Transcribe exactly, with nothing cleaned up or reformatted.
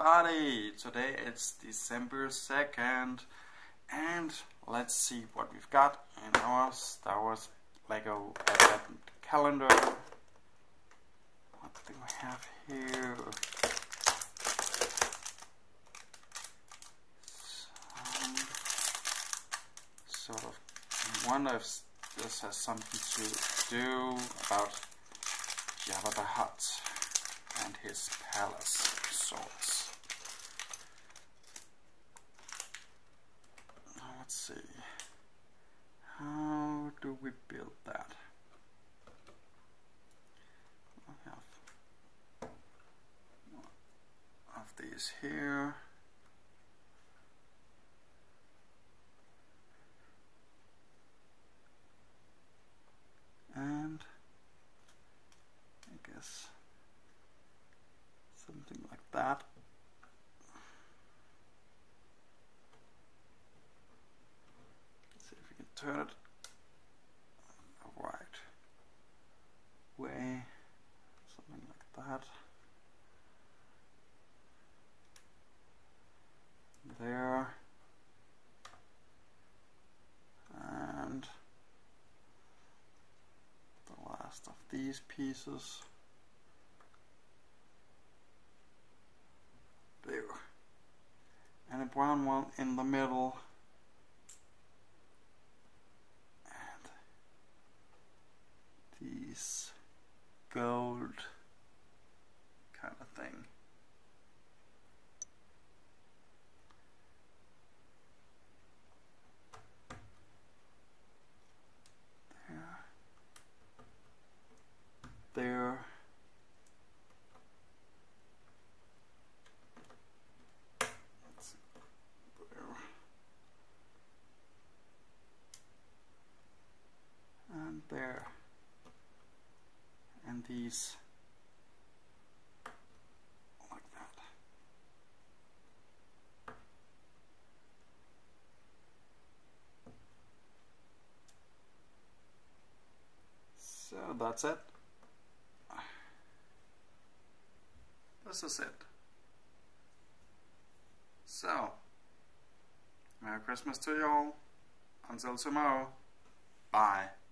everybody! Today it's December second and let's see what we've got in our Star Wars Lego Advent calendar. What do we have here? Some sort of, I wonder if this has something to do about Jabba the Hutt and his palace swords. Now let's see. How do we build that? I have one of these here. And I guess something like that. Let's see if we can turn it the right way. Something like that. There. And the last of these pieces. There. And a brown one in the middle. And these gold kind of thing. There. There. And there, and these like that. So that's it. This is it. So, Merry Christmas to you all. Until tomorrow. Bye.